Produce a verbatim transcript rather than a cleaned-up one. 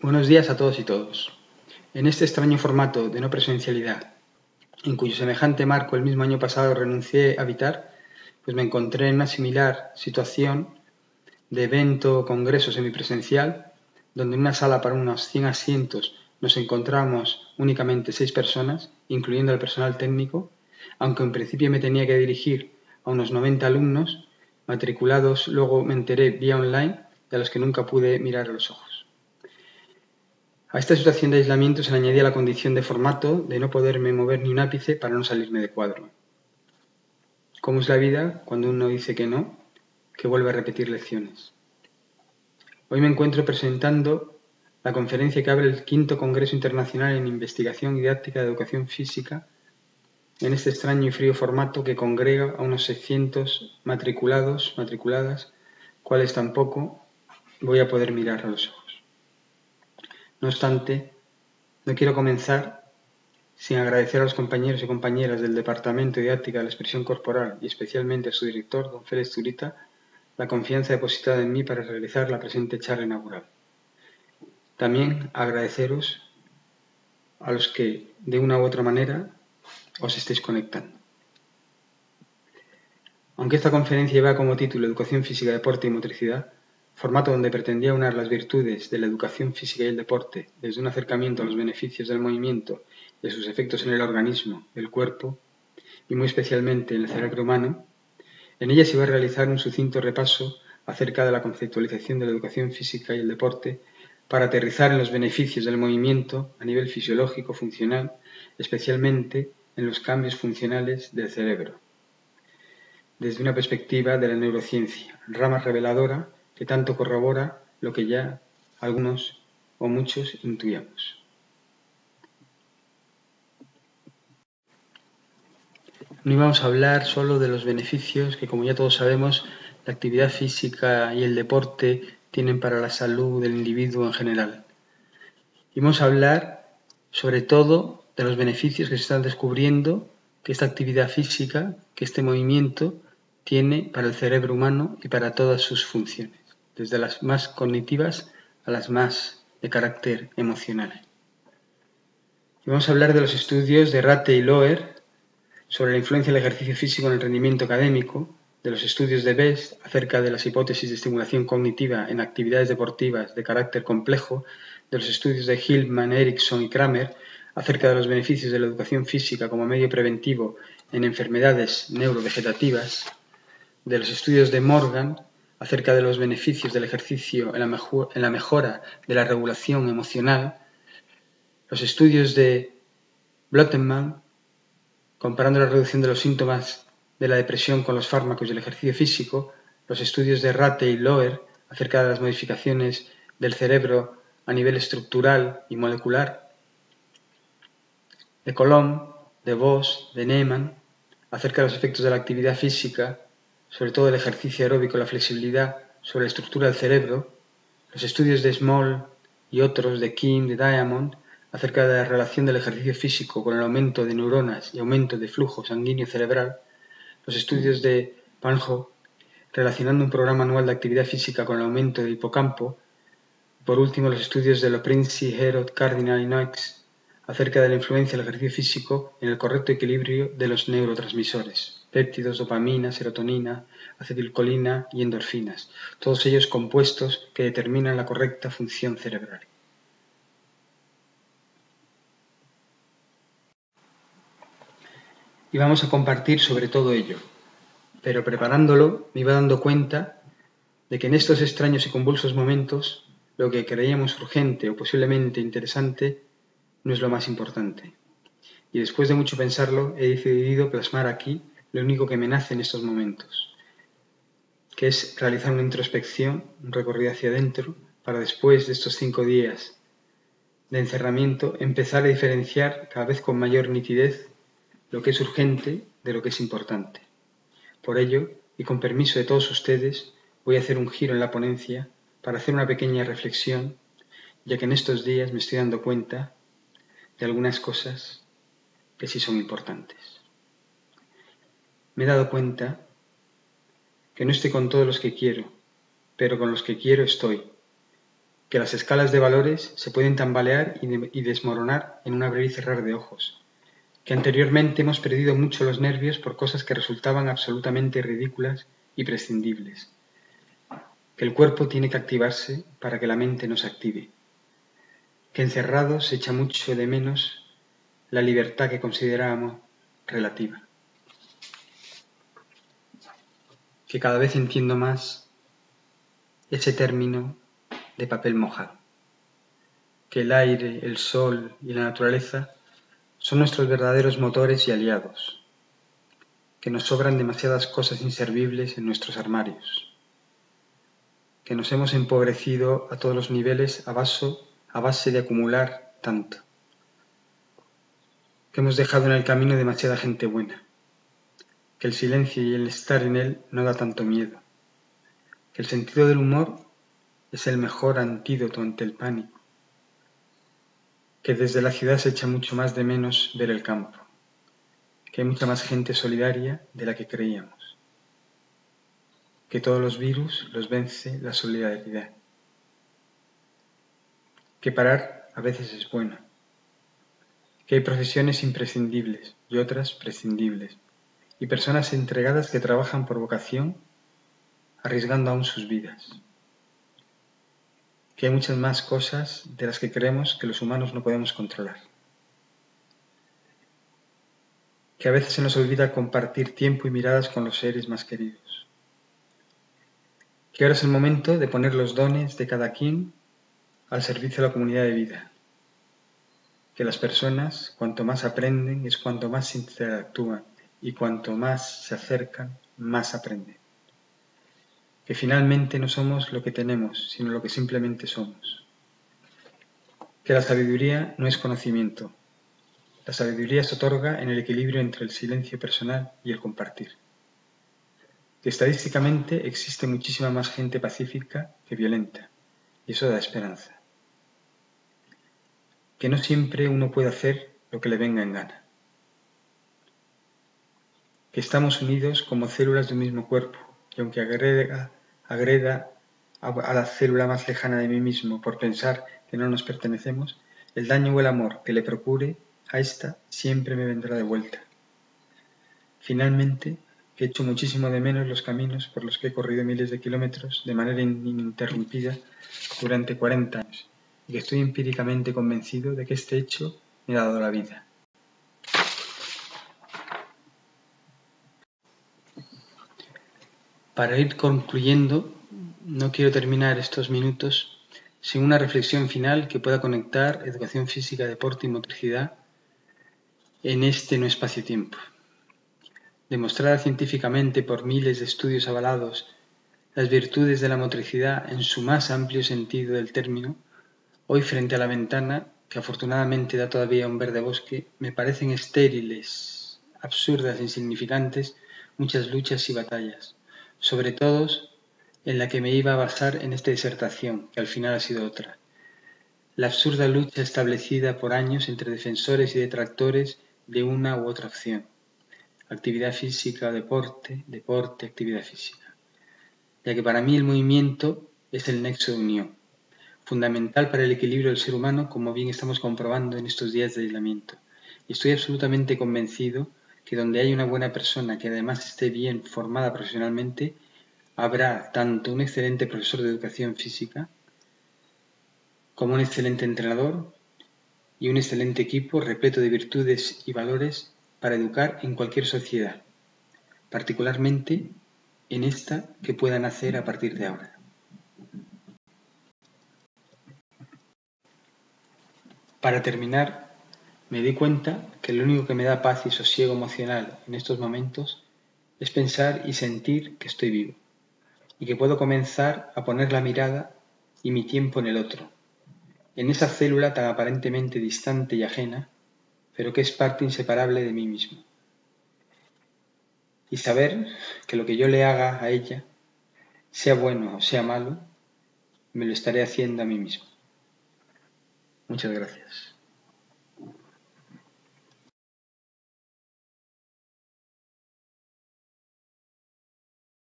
Buenos días a todos y todos. En este extraño formato de no presencialidad, en cuyo semejante marco el mismo año pasado renuncié a habitar, pues me encontré en una similar situación de evento o congreso semipresencial, donde en una sala para unos cien asientos nos encontramos únicamente seis personas, incluyendo al personal técnico, aunque en principio me tenía que dirigir a unos noventa alumnos, matriculados luego me enteré vía online, y a los que nunca pude mirar a los ojos. A esta situación de aislamiento se le añadía la condición de formato de no poderme mover ni un ápice para no salirme de cuadro. ¿Cómo es la vida cuando uno dice que no, que vuelve a repetir lecciones? Hoy me encuentro presentando la conferencia que abre el quinto Congreso Internacional en Investigación y Didáctica de Educación Física en este extraño y frío formato que congrega a unos seiscientos matriculados, matriculadas, cuales tampoco voy a poder mirar a los ojos. No obstante, no quiero comenzar sin agradecer a los compañeros y compañeras del Departamento de Didáctica de la Expresión Corporal y especialmente a su director, don Félix Zurita, la confianza depositada en mí para realizar la presente charla inaugural. También agradeceros a los que, de una u otra manera, os estéis conectando. Aunque esta conferencia lleva como título Educación Física, Deporte y Motricidad, formato donde pretendía unar las virtudes de la educación física y el deporte desde un acercamiento a los beneficios del movimiento y a sus efectos en el organismo, el cuerpo y muy especialmente en el cerebro humano, en ella se iba a realizar un sucinto repaso acerca de la conceptualización de la educación física y el deporte para aterrizar en los beneficios del movimiento a nivel fisiológico, funcional, especialmente en los cambios funcionales del cerebro, desde una perspectiva de la neurociencia, rama reveladora que tanto corrobora lo que ya algunos o muchos intuíamos. No íbamos a hablar solo de los beneficios que, como ya todos sabemos, la actividad física y el deporte tienen para la salud del individuo en general. Íbamos a hablar sobre todo de los beneficios que se están descubriendo que esta actividad física, que este movimiento tiene para el cerebro humano y para todas sus funciones, desde las más cognitivas a las más de carácter emocional. Y vamos a hablar de los estudios de Rate y Loer sobre la influencia del ejercicio físico en el rendimiento académico, de los estudios de Best acerca de las hipótesis de estimulación cognitiva en actividades deportivas de carácter complejo, de los estudios de Hillman, Erickson y Kramer acerca de los beneficios de la educación física como medio preventivo en enfermedades neurovegetativas, de los estudios de Morgan acerca de los beneficios del ejercicio en la, mejor, en la mejora de la regulación emocional, los estudios de Blottenman comparando la reducción de los síntomas de la depresión con los fármacos y el ejercicio físico, los estudios de Rate y Loer acerca de las modificaciones del cerebro a nivel estructural y molecular, de Coulomb, de Vos, de Neyman, acerca de los efectos de la actividad física, sobre todo el ejercicio aeróbico y la flexibilidad, sobre la estructura del cerebro, los estudios de Small y otros de Kim, de Diamond, acerca de la relación del ejercicio físico con el aumento de neuronas y aumento de flujo sanguíneo cerebral, los estudios de Panjo relacionando un programa anual de actividad física con el aumento del hipocampo, y por último los estudios de Loprinzi, Herod, Cardinal y Knox acerca de la influencia del ejercicio físico en el correcto equilibrio de los neurotransmisores, péptidos, dopamina, serotonina, acetilcolina y endorfinas, todos ellos compuestos que determinan la correcta función cerebral. Y vamos a compartir sobre todo ello, pero preparándolo me iba dando cuenta de que en estos extraños y convulsos momentos lo que creíamos urgente o posiblemente interesante no es lo más importante. Y después de mucho pensarlo he decidido plasmar aquí lo único que me nace en estos momentos, que es realizar una introspección, un recorrido hacia adentro, para después de estos cinco días de encerramiento empezar a diferenciar cada vez con mayor nitidez lo que es urgente de lo que es importante. Por ello, y con permiso de todos ustedes, voy a hacer un giro en la ponencia para hacer una pequeña reflexión, ya que en estos días me estoy dando cuenta de algunas cosas que sí son importantes. Me he dado cuenta que no estoy con todos los que quiero, pero con los que quiero estoy, que las escalas de valores se pueden tambalear y, de, y desmoronar en un abrir y cerrar de ojos, que anteriormente hemos perdido mucho los nervios por cosas que resultaban absolutamente ridículas y prescindibles, que el cuerpo tiene que activarse para que la mente no se active, que encerrado se echa mucho de menos la libertad que considerábamos relativa, que cada vez entiendo más ese término de papel mojado, que el aire, el sol y la naturaleza son nuestros verdaderos motores y aliados, que nos sobran demasiadas cosas inservibles en nuestros armarios, que nos hemos empobrecido a todos los niveles a, vaso, a base de acumular tanto, que hemos dejado en el camino demasiada gente buena, que el silencio y el estar en él no da tanto miedo, que el sentido del humor es el mejor antídoto ante el pánico, que desde la ciudad se echa mucho más de menos ver el campo, que hay mucha más gente solidaria de la que creíamos, que todos los virus los vence la solidaridad, que parar a veces es bueno, que hay profesiones imprescindibles y otras prescindibles, y personas entregadas que trabajan por vocación, arriesgando aún sus vidas, que hay muchas más cosas de las que creemos que los humanos no podemos controlar, que a veces se nos olvida compartir tiempo y miradas con los seres más queridos, que ahora es el momento de poner los dones de cada quien al servicio de la comunidad de vida, que las personas cuanto más aprenden es cuanto más interactúan y cuanto más se acercan, más aprenden, que finalmente no somos lo que tenemos, sino lo que simplemente somos, que la sabiduría no es conocimiento, la sabiduría se otorga en el equilibrio entre el silencio personal y el compartir, que estadísticamente existe muchísima más gente pacífica que violenta, y eso da esperanza, que no siempre uno puede hacer lo que le venga en gana, que estamos unidos como células de un mismo cuerpo, y aunque agrega, agreda a, a la célula más lejana de mí mismo por pensar que no nos pertenecemos, el daño o el amor que le procure a ésta siempre me vendrá de vuelta. Finalmente, que echo muchísimo de menos los caminos por los que he corrido miles de kilómetros de manera ininterrumpida durante cuarenta años, y que estoy empíricamente convencido de que este hecho me ha dado la vida. Para ir concluyendo, no quiero terminar estos minutos sin una reflexión final que pueda conectar educación física, deporte y motricidad en este no espacio-tiempo. Demostrada científicamente por miles de estudios avalados las virtudes de la motricidad en su más amplio sentido del término, hoy frente a la ventana, que afortunadamente da todavía un verde bosque, me parecen estériles, absurdas e insignificantes muchas luchas y batallas, sobre todo en la que me iba a basar en esta disertación, que al final ha sido otra. La absurda lucha establecida por años entre defensores y detractores de una u otra opción. Actividad física o deporte, deporte, actividad física. Ya que para mí el movimiento es el nexo de unión, fundamental para el equilibrio del ser humano, como bien estamos comprobando en estos días de aislamiento. Y estoy absolutamente convencido que donde hay una buena persona que además esté bien formada profesionalmente, habrá tanto un excelente profesor de educación física como un excelente entrenador y un excelente equipo repleto de virtudes y valores para educar en cualquier sociedad, particularmente en esta que pueda nacer a partir de ahora. Para terminar, me di cuenta que lo único que me da paz y sosiego emocional en estos momentos es pensar y sentir que estoy vivo y que puedo comenzar a poner la mirada y mi tiempo en el otro, en esa célula tan aparentemente distante y ajena, pero que es parte inseparable de mí mismo. Y saber que lo que yo le haga a ella, sea bueno o sea malo, me lo estaré haciendo a mí mismo. Muchas gracias.